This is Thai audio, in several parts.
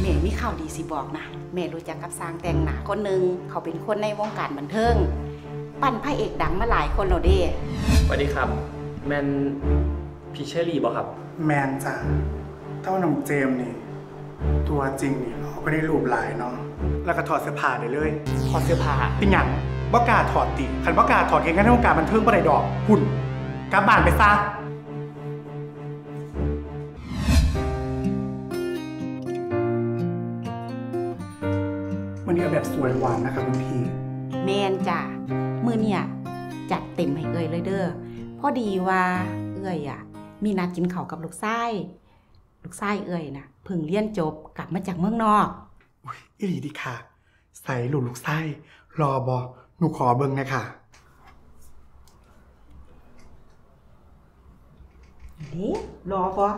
ม่มีข่าวดีสิบอกนะแม่รู้จักกับสร้างแต่งหน้าคนหนึ่งเขาเป็นคนในวงการบันเทิงปั้นพระเอกดังมาหลายคนแล้วเด้สวัสดีครับแมนพี่เชอรี่บอกครับแมนจ้ะเท่าน้องเจมนี่ตัวจริงนี่เขาก็ได้รูปหลายเนาะแล้วก็ถอดเสื้อผ้าได้เลยถอดเสื้อผ้าเป็นอย่างบ่กล้าถอดติคันบ่กล้าถอดเองกันในวงการบันเทิงบ่ได้ดอกหุ่นกลับบ้านไปซะวันนี้เอาแบบสวยหวานนะครับคุณพี่แมนจ้ะมือเนี่ยจัดเต็มให้เอ่ยเลยเด้อพอดีว่าเอ่ยมีนัดกินข้าวกับลูกชายเอ่ยนะเพิ่งเรียนจบกลับมาจากเมืองนอกอีหลีดีค่ะใส่ลูกไส้รอบอหนูขอเบิ่งนะค่ะเด้รอปะ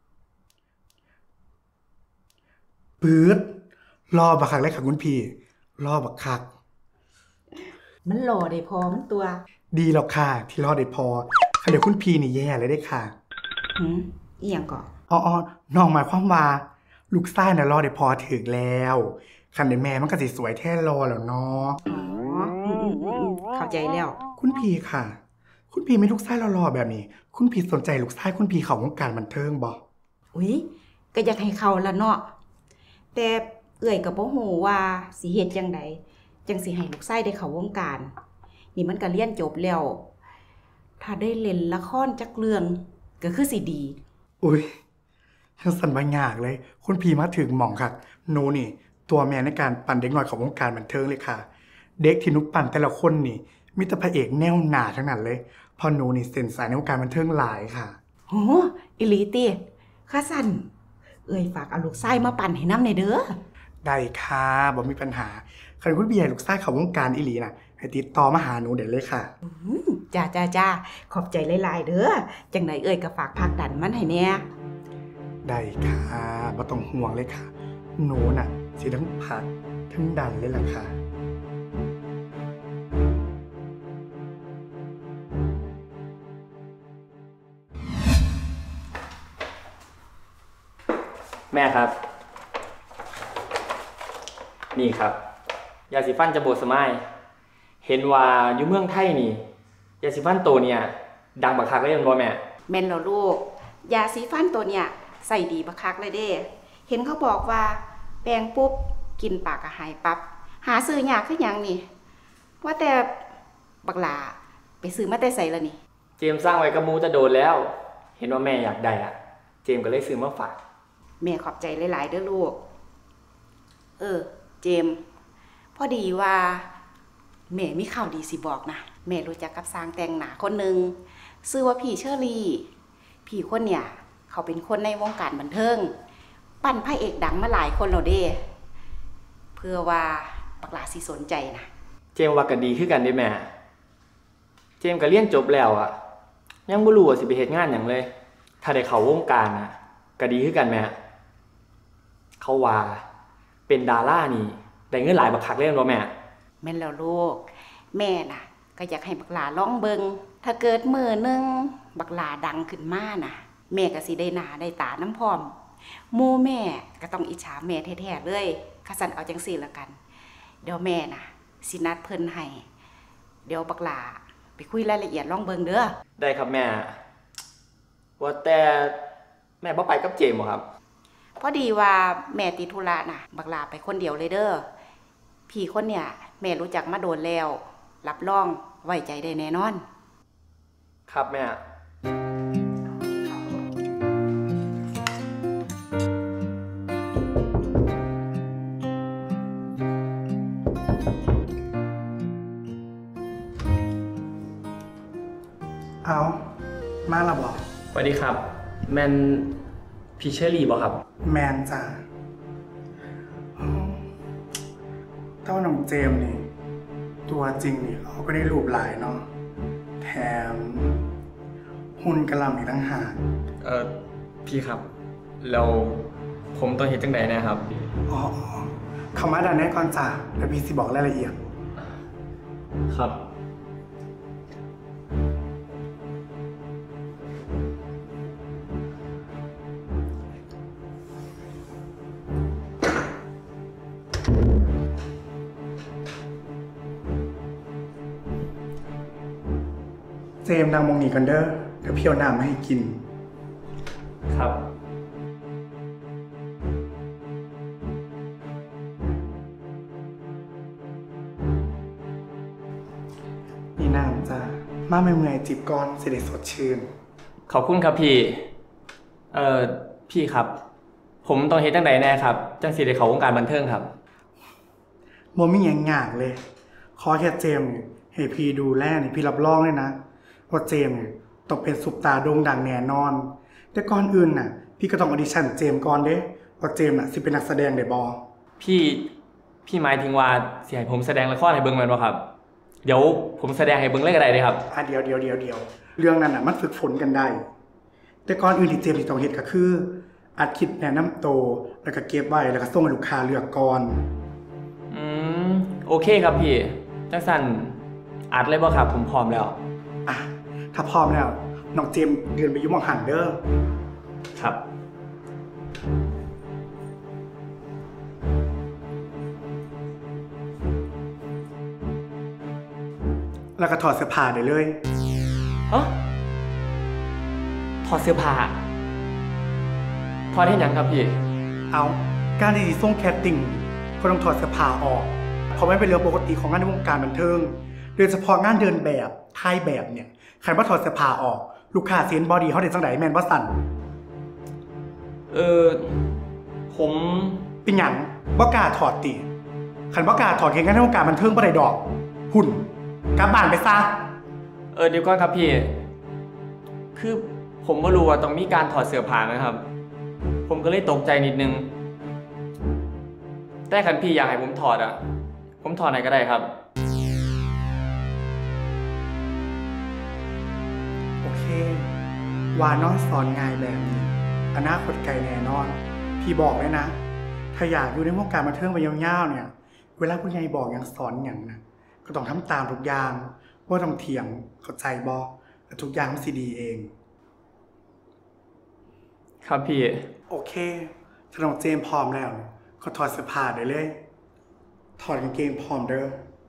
ปื๊ดรอบักคักเลยค่ะคุณพี่รอบักคักมันรอได้พอมันตัวดีหรอกค่ะที่รอได้พอค่ะเดี๋ยวคุณพี่นี่แย่เลยได้ค่ะอีหยังก่อนอ๋อน้องหมายความว่าลูกไส้น่ะรอได้พอถึงแล้วคันในแม่มันก็สิสวยแท้รอแล้วเนาะเข้าใจแล้วคุณพี่ค่ะคุณพี่ไม่ลูกไส้รอแบบนี้คุณพี่สนใจลูกไส้คุณพี่เข้าวงการบันเทิงบ่อุ๊ยก็อยากให้เข้าละเนาะแต่เอ่ยก็บ่ฮู้ว่าสิเฮ็ดจังไดจังสิให้ลูกไส้ได้เข้าวงการนี่มันก็เรียนจบแล้วถ้าได้เล่นละครจักเรื่องก็คือสิดีอุ๊ยทั้งสันบางอย่างเลยคุณพี่มาถึงหม่องค่ะโนนี่ตัวแม่ในการปั่นเด็กน้อยของวงการบันเทิงเลยค่ะเด็กที่นุปั่นแต่ละคนนี่มีแต่พระเอกแนวหนาทั้งนั้นเลยพอหนูนี่เส้นสายในวงการบันเทิงหลายค่ะโหอิลีติข้าสั่นเอ่ยฝากเอาลูกไส้มาปั่นให้น้ำในเด้อได้ค่ะบ่มีปัญหาคันคุณพี่ให้ลูกไส้เข้าวงการอิลีน่ะให้ติดต่อมาหาหนูเดี๋ยวเลยค่ะจ้าขอบใจหลายๆเด้อจังไหนเอ่ยก็ฝากพักดันมันให้แน่ได้ค่ะบ่ต้องห่วงเลยค่ะหนูน่ะสิทั้งพักทั้งดันเลยล่ะค่ะแม่ครับนี่ครับยาสีฟันจะโบสมัยเห็นว่าอยู่เมืองไทยนี่ยาสีฟันตัวเนี่ยดังบักคักเลยบ่แม่แม่นแล้วลูกยาสีฟันตัวเนี่ยใส่ดีบักคักเลยเด้เห็นเขาบอกว่าแปรงปุ๊บกินปากก็หายปั๊บหาซื้อยากคือหยังนี่ว่าแต่บักหลาไปซื้อมาแต่ไสล่ะนี่เจมสร้างไว้กับหมู่จะโดนแล้วเห็นว่าแม่อยากได้เจมก็เลยซื้อมาฝากแม่ขอบใจหลายๆเด้อลูกเจมพอดีว่าแม่มีข่าวดีสิบอกนะแม่รู้จักกับสร้างแต่งหน้าคนหนึ่งชื่อว่าพี่เชอรี่พี่คนเนี่ยเขาเป็นคนในวงการบันเทิงปั้นพระเอกดังมาหลายคนแล้วเด้เพื่อว่าบักหลาสิสนใจนะเจมว่าก็ดีขึ้นกันได้แม่เจมก็เรียนจบแล้วยังบ่รู้ว่าสิไปเฮ็ดงานหยังเลยถ้าได้เข้าวงการก็ดีขึ้นกันแม่เขาว่าเป็นดารานี่ได้เงินหลายบักคักเลยบ่แม่แม่นแล้วลูกแม่น่ะก็อยากให้บักหลาลองเบิ่งถ้าเกิดมื้อนึงบักหลาดังขึ้นมาน่ะแม่ก็สิได้หน้าได้ตาน้ำพร้อมหมู่แม่ก็ต้องอิจฉาแม่แท้ๆเลยข้าสั่นเอาจังซี่ละกันเดี๋ยวแม่น่ะสินัดเพิ่นให้เดี๋ยวบักหลาไปคุยรายละเอียดลองเบิ่งเด้อได้ครับแม่ว่าแต่แม่บ่ไปกับเจมส์บ่ครับพอดีว่าแม่ติดธุระน่ะบักหลาไปคนเดียวเลยเด้อพี่คนเนี่ยแม่รู้จักมาโดนแล้วรับรองไว้ใจได้แน่นอนครับแม่เอามาแล้วบอกสวัสดีครับแมนพี่เชอรี่บอกครับแมนจ้ะเท่าน้องเจมนี่ตัวจริงนี่เขาก็ได้รูปหลายเนาะแถมหุ่นกระลำอีกตั้งหากพี่ครับแล้วผมต้องเห็นจังไหนนะครับอ๋อเขามาดันแน่ก่อนจ้ะแล้วพี่สิบอกรายละเอียดครับอมส์นางมองหนีกันเด้อเดี๋ยวพี่เอาน้ำมาให้กินครับนี่น้ำจ้ามาเมื่อยๆจิบก่อนสิได้สดชื่นขอบคุณครับพี่พี่ครับ ผมต้องเฮ็ดจังใดแน่ครับจังสิได้เข้าวงการบันเทิงครับโมไม่ยังยากเลย ขอแค่เจมส์ให้พี่ดูแลนี่พี่รับรองเลยนะว่าเจมส์ต้องเป็นซุปตาโด่งดังแน่นอน แต่ก่อนอื่นน่ะ พี่ก็ต้องออดิชั่นเจมส์ก่อนเด้ว่าเจมส์น่ะสิเป็นนักแสดงได้บ่พี่หมายถึงว่าสิให้ผมแสดงละครให้เบิ่งแม่นบ่ครับ เดี๋ยวผมแสดงให้เบิ่งเลยก็ได้เด้ครับเดี๋ยวเรื่องนั้นน่ะมันฝึกฝนกันได้ แต่ก่อนอื่นที่เจมส์ที่ต้องเฮ็ดก็คืออัดคลิปแนะนำตัวแล้วก็เก็บไว้แล้วก็ส่งให้ลูกค้าเลือกก่อนโอเคครับพี่จังสั่นอัดเลยบ่ครับผมพร้อมแล้วอ่ะถ้าพร้อมแล้วน้องเจมส์เดินไปอยุ่หมองหันเด้อครับแล้วก็ถอดเสื้อผ้าได้เลยฮะถอดเสื้อผ้าถอดให้หยังครับพี่เอาการที่ส่งแคสติ้งก็ต้องถอดเสื้อผ้าออก เพราะมันเป็นเรื่องปกติของงานในวงการบันเทิง โดยเฉพาะงานเดินแบบถ่ายแบบเนี่ยใครว่าถอดเสื้อผ้าออก ลูกค้าเซียนบอดี้เขาเด็ดจังไหนแมนว่าสั่นผมเป็นหยังบ่กล้าถอดติขันบ่กล้าถอดแข่งงานในวงการบันเทิงบ่ได้ดอก หุ่นกลับบ้านไปซะเดี๋ยวก่อนครับพี่ คือผมก็รู้ว่าต้องมีการถอดเสื้อผ้านะครับ ผมก็เลยตกใจนิดนึง แต่คันพี่อยากให้ผมถอดอ่ะ ผมถอดไหนก็ได้ครับโอเควานอนสอนง่ายแบบนี้อนาคตไกลแน่นอน พี่บอกเลยนะ ถ้าอยากอยู่ในวงการบันเทิงไปยาวๆเนี่ย เวลาผู้ใหญ่บอกอย่างสอนอย่างนะก็ต้องทำตามทุกอย่างว่าต้องเถียงเข้าใจบ่แต่ทุกอย่างมันสิดีเองครับพี่โอเคถ้าน้องเจมส์พร้อมแล้วก็ถอดเสื้อผ้าได้เลย ถอดกางเกงพร้อมเด้อ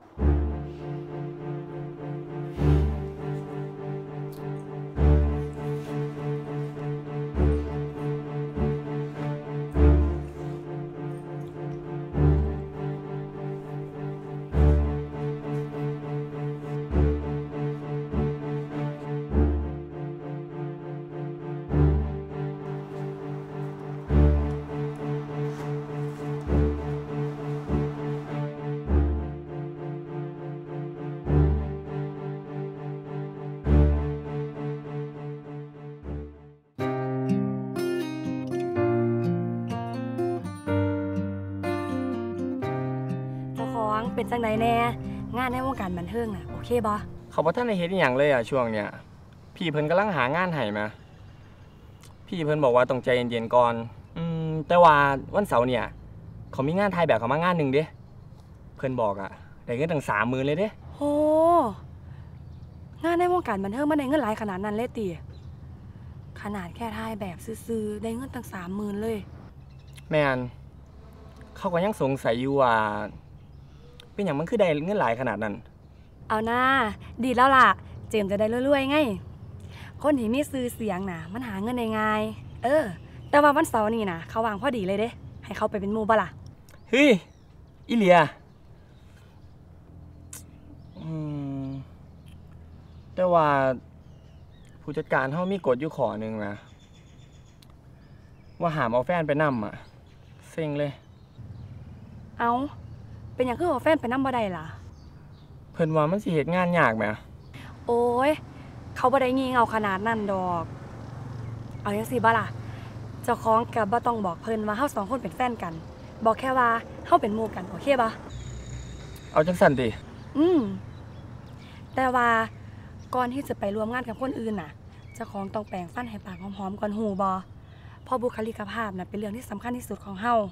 เจ้าของเป็นจังไดแน่งานในวงการบันเทิงน่ะโอเคบ่เขาบ่ทันได้เฮ็ดอหย่างเลยอ่ะช่วงเนี้ยพี่เพิ่นกำลังหางานให้มาพี่เพิ่นบอกว่าต้องใจเย็นๆก่อนแต่ว่าวันเสาร์เนี่ยเขามีงานถ่ายแบบเขามางานหนึงเด้เพิ่นบอกอ่ะได้เงินตั้ง30,000เลยเด้โหงานในวงการบันเทิงมันได้เงินหลายขนาดนั้นเลยติขนาดแค่ถ่ายแบบซื่อๆได้เงินตั้ง30,000เลยแม่นเขาก็ยังสงสัยอยู่ว่าเป็นหยังมันคือได้เงินหลายขนาดนั้นเอาหน้าดีแล้วล่ะเจมส์จะได้รวยๆไงคนที่มีชื่อเสียงน่ะมันหาเงินได้ง่ายแต่ว่าวันเสาร์นี่น่ะเขาวางพอดีเลยเด้ให้เขาไปเป็นหมู่บ่ล่ะเฮ้ยอีเหลียแต่ว่าผู้จัดการเฮามีกฎอยู่ข้อหนึงนะว่าห้ามเอาแฟนไปนำอ่ะเซ็งเลยเอาเป็นหยังคือเอาแฟนไปนำบ่ได้ล่ะเพิ่นว่ามันสิเฮ็ดงานยากแหมโอ้ยเขาบ่ได้งี่เง่าขนาดนั้นดอก เอาจังซี่บ่ล่ะเจ้าของก็บ่ต้องบอกเพิ่นว่าเฮาสองคนเป็นแฟนกัน บอกแค่ว่าเฮาเป็นหมู่กันโอเคบ่เอาจังซั่นติแต่ว่าก่อนที่จะไปร่วมงานกับคนอื่นน่ะเจ้าของต้องแปรงฟันให้ปากหอมๆก่อนหูบ่เพราะบุคลิกภาพน่ะเป็นเรื่องที่สำคัญที่สุดของเฮา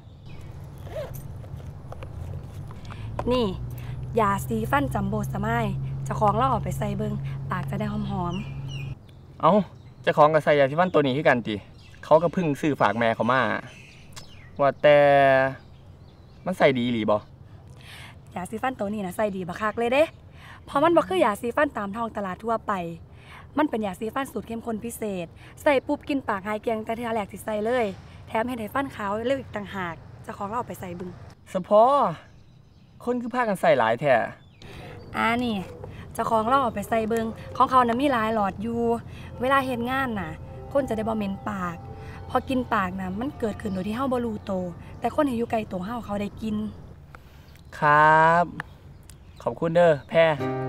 นี่ยาสีฟันจัมโบ้สมายเจ้าของเราเอาไปใส่เบิ่งปากจะได้หอมเอ้าเจ้าของก็ใส่ยาสีฟันตัวนี้คือกันติเขาก็เพิ่งซื้อฝากแม่เขามาว่าแต่มันใส่ดีอีหลีบ่ยาสีฟันตัวนี้นะใส่ดีบักคักเลยเด้เพราะมันบ่คือยาสีฟันตามท้องตลาดทั่วไปมันเป็นยาสีฟันสูตรเข้มข้นพิเศษใส่ปุ๊บกินปากหายเกลียงแต่ทีละแรกสิใส่เลยแถมเฮ็ดให้ฟันขาวเร็วอีกต่างหากเจ้าของเราเอาไปใส่บึงสะพอคนคือพากันใส่หลายแท้นี่เจ้าของเราเอาไปใส่เบิงของเขานะมีหลายหลอดอยู่เวลาเฮ็ดงานน่ะคนจะได้บ่เหม็นปากพอกินปากน่ะมันเกิดขึ้นโดยที่เฮาบ่รู้โตวแต่คนที่อยู่ไกลตัวเฮาเขาได้กินครับ ขอบคุณเด้อแพร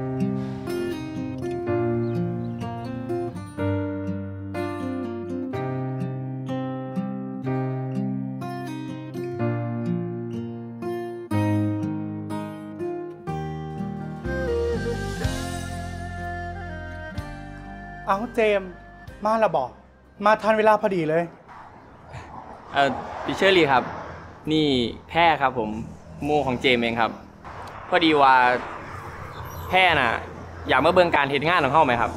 เอาเจมส์มาละบอกมาทันเวลาพอดีเลยพี่เชอรี่ครับ นี่แพรครับผมโมของเจมเองครับ พอดีว่าแพรน่ะ อยากมาเบิ่งการเฮ็ดงานของเฮาไหมครับ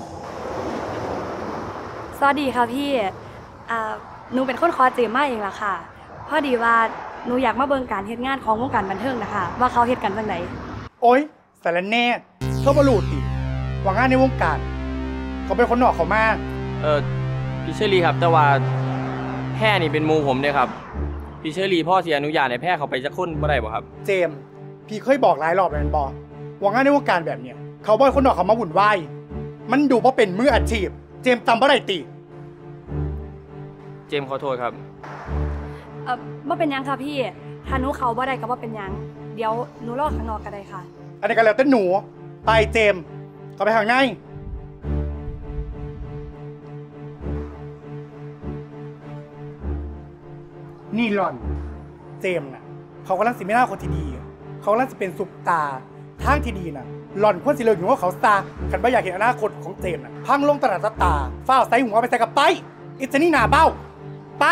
สวัสดีค่ะพี่หนูเป็นคนคอเจมมาเองล่ะค่ะพอดีว่าหนูอยากมาเบิ่งการเฮ็ดงานของวงการบันเทิงนะคะว่าเขาเฮ็ดกันจังไดโอ๊ยสารแน่เขาบรูติว่างานในวงการเขาเป็นคนนอกเขามาพี่เชอรี่ครับแต่ว่าแพรนี่เป็นหมู่ผมเด้ครับพี่เชอรี่พ่อสิอนุญาตให้แพรเขาไปจักคนบ่ได้บ่ครับเจมส์พี่เคยบอกหลายรอบแล้วแม่นบอกว่างานในวงการแบบเนี้ยเขาบ่อยคนนอกเขามาวุ่นวายมันดูเพราะเป็นมืออาชีพ เจมส์จำบ่ได้ติเจมขอโทษครับบ่เป็นหยังค่ะพี่ถ้าหนูเขาบ่ได้ก็บ่เป็นหยังเดี๋ยวหนูรอข้างนอกก็ได้ค่ะอันนี้ก็แล้วแต่หนูไปเจมส์เข้าไปข้างในนี่หล่อน เจมส์น่ะเขากำลังสิไม่น่าคนที่ดี เขากำลังจะเป็นซุปตาร์ทางที่ดีน่ะ หล่อนควรสิเลิกอยู่ว่าเขาซาคันบ่อยากเห็นอนาคตของเจมส์น่ะพังลงตลาดตาฟ้าวใส่หัวไปใส่กับไปอิจนี่หนาเบ้าไป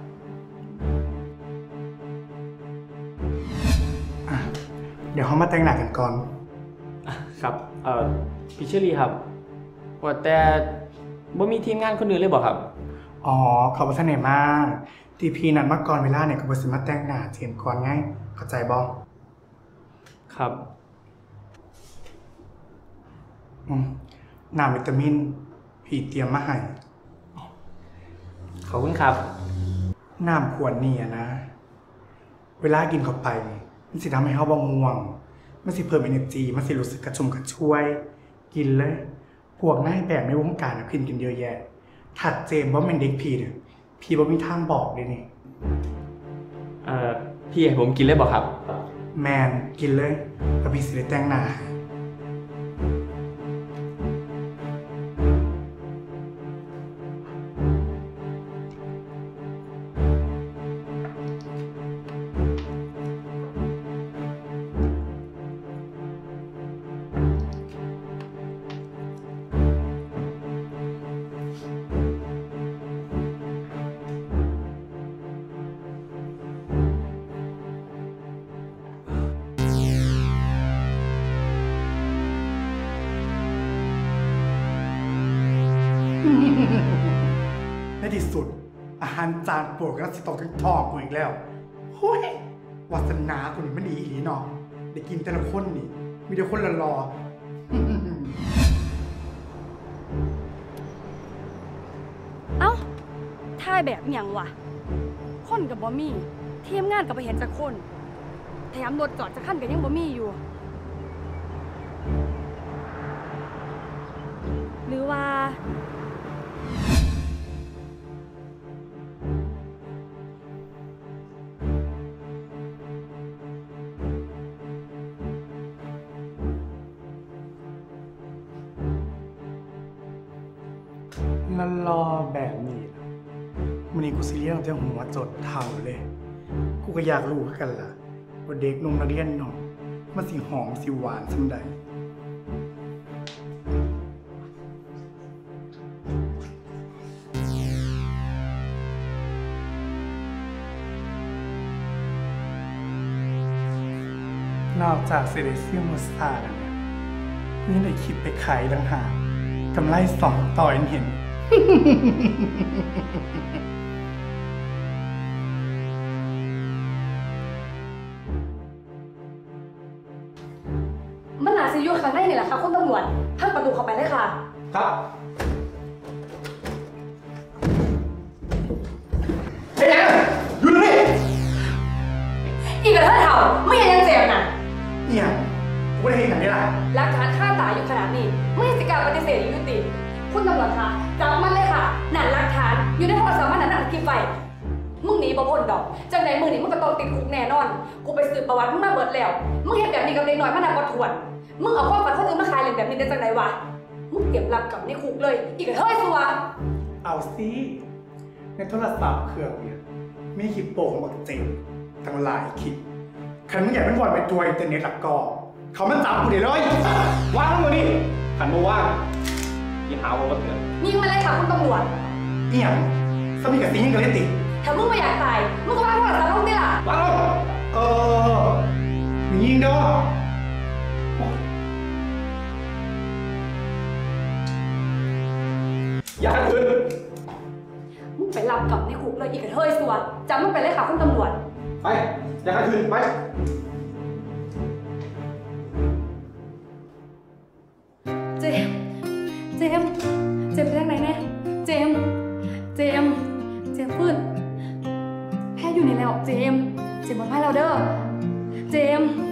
เดี๋ยวเขามาแต่งหน้ากันก่อนครับพี่เชอรี่ครับว่าแต่บ่มีทีมงานคนอื่นเลยบ่ครับอ๋อเขาบอกเสน่ห์มากทีพีนัดมาก่อนเวลาเนี่ยก็บอสิมาแต่งหน้าเจียมก่อนไงเข้าใจบอครับน้ำวิตามินพี่เตรียมมาให้ขอบคุณครับน้ำขวดนี่อะนะ เวลากินเข้าไปมันสิทำให้เขาบ่ง่วง มันสิเพิ่ม energy มันสิรู้สึกกระชุ่มกระชวย กินเลย พวกนายแบบในวงการพินกินเยอะแยะ ถัดเจมว่าเป็นเด็กพี่เนี่ยพี่บ่มีทางบอกเลยนี่พี่ให้ผมกินเลยบ่ครับแมนกินเลยแล้วพี่สิได้แต่งหน้า ในที่สุดอาหารจานโปรดก็สิตกถึงท้องกูอีกแล้วเฮ้ยวาสนากูนี่มันดีอีหลีเนาะได้กินแต่ละคนนี่มีแต่คนละรอเอ้าถ่ายแบบหยังวะคนกับบ่มีทีมงานกับไปเห็นจักคนแถมรถจอดจักคันก็ยังบ่มีอยู่ หรือว่าละรอแบบนี้ล่ะวันนี้กูซีเรียสตั้งแต่หัวจดเท้าเลย กูก็อยากรู้เหมือนกันล่ะว่าเด็กนมนักเรียนเนาะมันสิหอมสิหวานสำใดนอกจากเซเลเซียมมอสตาร์แล้วเนี่ยกูยังได้คิดไปขายต่างหากกำไร2 ต่อเห็นมันน่าสิอยู่ข้างในนี่แหละค่ะคุณตำรวจพังประตูเข้าไปเลยค่ะครับกระเทยเถ่าไม่เห็นยังเจ็บน่ะเนี่ยกูได้เห็นอย่างนี้ล่ะหลักฐานฆ่าตายอยู่ขนาดนี้ไม่สิการปฏิเสธยุติคุณตำรวจคะจับมันเลยค่ะนั่นหลักฐานอยู่ในโทรศัพท์มันนั่นคลิปไฟมึงหนีบ่พ้นดอกจังใดมือนี้มึงก็ต้องติดคุกแน่นอนกูไปสืบประวัติมึงมาเบิดแล้วมึงเห็นแบบนี้กับเด็กน้อยมานับบ่ถ้วนมึงเอาความฝันคนอื่นมาขายเล่นแบบนี้ได้จังไดวะมึงเตรียมรับกับในคุกเลยอีกกระเทยสัวเอาสิในโทรศัพท์เครื่องเนี่ยมีคลิปโป่งบักเจ๋งทั้งหลายคลิปใครมึงอยากเป็นบอลเป็นตัวอินเทอร์เน็ตหลักกอเขามาจับกูเดี๋ยวเลยว่างทั้งหมดนี่ขันโมว่างยี่หาว่าเถื่อนยิงมาเลยค่ะคุณตำรวจเอี่ยมสมิกับซีนี่กันเลยติถ้ามึงไม่อยากตายมึงก็วางโทรศัพท์ลงดิล่ะว้าวเออมึงยิงเด้ออย่าขัดขืนมึงไปรับกับในคุกเลยอีกกระเทยสัวจำมึงไปเลยค่ะคุณตำรวจไป อย่าขัดขืนไปเจมส์เจมส์เจมส์ไปทางไหนแน่เจมส์เจมส์เจมส์ฟื้นแพ้อยู่นี่แล้วเจมส์เจมส์มาพายเราเด้อเจมส์